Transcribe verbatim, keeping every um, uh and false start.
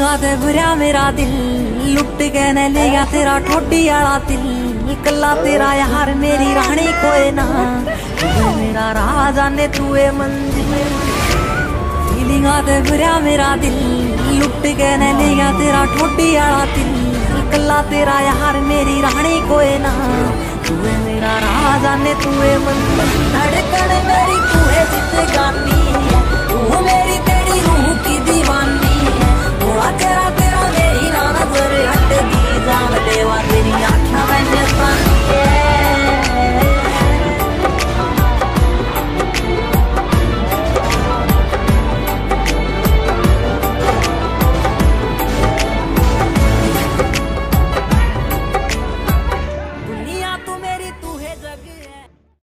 फीलिंगा ते भरया मेरा दिल, लुट के न ले गया तेरा ठोडी आला दिल। कल्ला तेरा यार मेरी रानी कोई ना, तू मेरा राजा ने तुए मंजिल। फीलिंगा ते भरया मेरा दिल, लुट के न ले गया तेरा ठोडी आला दिल। कल्ला तेरा यार मेरी रानी कोई ना, तू मेरा राजा ने तुए मंजिल। धड़कन मेरी तू है